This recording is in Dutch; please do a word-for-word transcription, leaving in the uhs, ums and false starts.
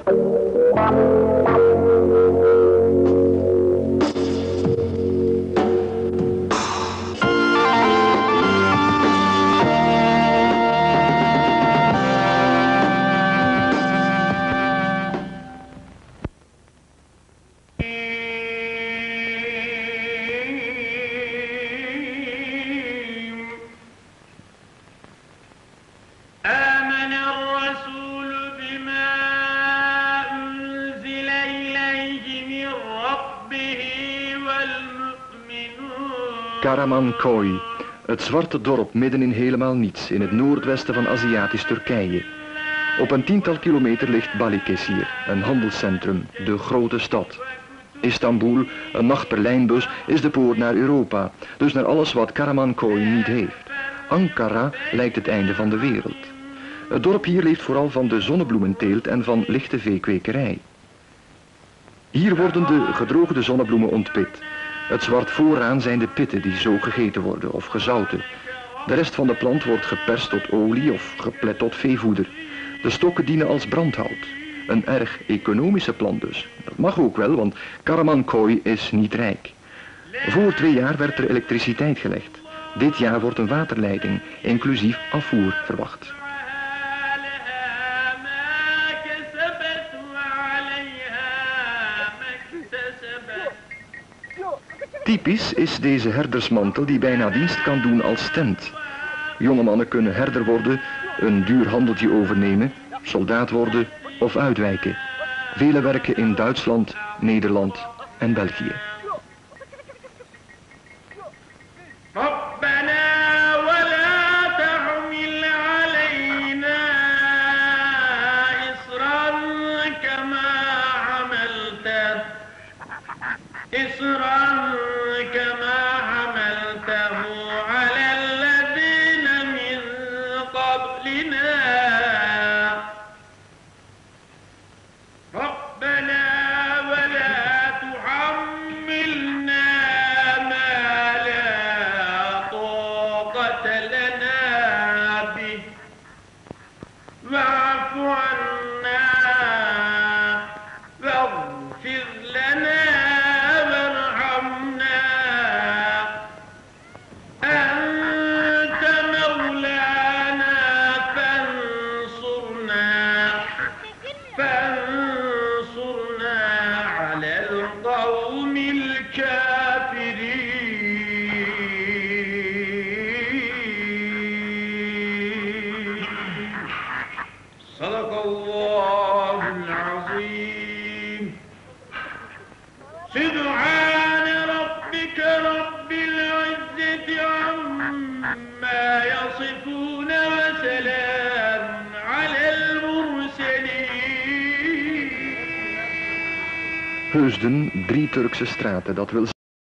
Karamanköy, het zwarte dorp midden in helemaal niets, in het noordwesten van Aziatisch Turkije. Op een tiental kilometer ligt Balıkesir, een handelscentrum, de grote stad. Istanbul, een nacht-per-lijnbus, is de poort naar Europa, dus naar alles wat Karamanköy niet heeft. Ankara lijkt het einde van de wereld. Het dorp hier leeft vooral van de zonnebloementeelt en van lichte veekwekerij. Hier worden de gedroogde zonnebloemen ontpit. Het zwart vooraan zijn de pitten die zo gegeten worden of gezouten. De rest van de plant wordt geperst tot olie of geplet tot veevoeder. De stokken dienen als brandhout. Een erg economische plant dus. Dat mag ook wel, want Karamanköy is niet rijk. Voor twee jaar werd er elektriciteit gelegd. Dit jaar wordt een waterleiding, inclusief afvoer, verwacht. Typisch is deze herdersmantel die bijna dienst kan doen als tent. Jonge mannen kunnen herder worden, een duur handeltje overnemen, soldaat worden of uitwijken. Velen werken in Duitsland, Nederland en België. Heusden, drie Turkse straten, dat wil